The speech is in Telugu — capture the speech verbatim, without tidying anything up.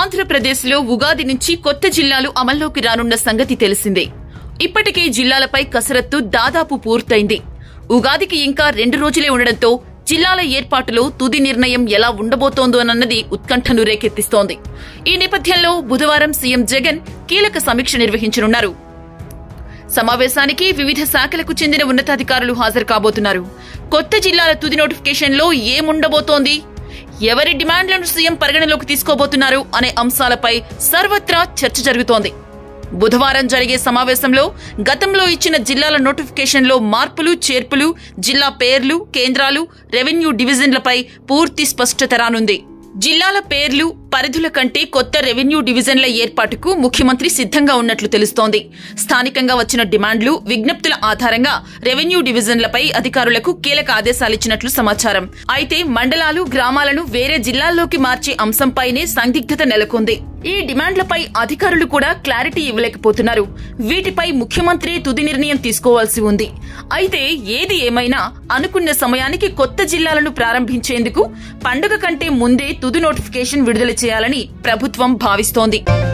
ఆంధ్రప్రదేశ్లో ఉగాది నుంచి కొత్త జిల్లాలు అమల్లోకి రానున్న సంగతి తెలిసిందే. ఇప్పటికే జిల్లాలపై కసరత్తు దాదాపు పూర్తయింది. ఉగాదికి ఇంకా రెండు రోజులే ఉండడంతో జిల్లాల ఏర్పాటులో తుది నిర్ణయం ఎలా ఉండబోతోందోనన్నది ఉత్కంఠను రేకెత్తిస్తోంది. ఈ నేపథ్యంలో బుధవారం సీఎం జగన్ కీలక సమీక్ష నిర్వహించనున్నారు. సమావేశానికి వివిధ శాఖలకు చెందిన ఉన్నతాధికారులు హాజరు కాబోతున్నారు. కొత్త జిల్లాల తుది నోటిఫికేషన్లో ఏముండబోతోంది, ఎవరి డిమాండ్లను సీఎం పరిగణలోకి తీసుకోబోతున్నారు అనే అంశాలపై సర్వత్రా చర్చ జరుగుతోంది. బుధవారం జరిగే సమావేశంలో గతంలో ఇచ్చిన జిల్లాల నోటిఫికేషన్లో మార్పులు చేర్పులు, జిల్లా పేర్లు, కేంద్రాలు, రెవెన్యూ డివిజన్లపై పూర్తి స్పష్టత రానుంది. జిల్లాల పేర్లు, పరిధుల కంటే కొత్త రెవెన్యూ డివిజన్ల ఏర్పాటుకు ముఖ్యమంత్రి సిద్ధంగా ఉన్నట్లు తెలుస్తోంది. స్థానికంగా వచ్చిన డిమాండ్లు, విజ్ఞప్తుల ఆధారంగా రెవెన్యూ డివిజన్లపై అధికారులకు కీలక ఆదేశాలిచ్చినట్లు సమాచారం. అయితే మండలాలు, గ్రామాలను వేరే జిల్లాల్లోకి మార్చే అంశంపైనే సందిగ్ధత నెలకొంది. ఈ డిమాండ్లపై అధికారులు కూడా క్లారిటీ ఇవ్వలేకపోతున్నారు. వీటిపై ముఖ్యమంత్రి తుది నిర్ణయం తీసుకోవాల్సి ఉంది. అయితే ఏది ఏమైనా అనుకున్న సమయానికి కొత్త జిల్లాలను ప్రారంభించేందుకు పండుగ కంటే ముందే తుది నోటిఫికేషన్ విడుదల చేయాలని ప్రభుత్వం భావిస్తోంది.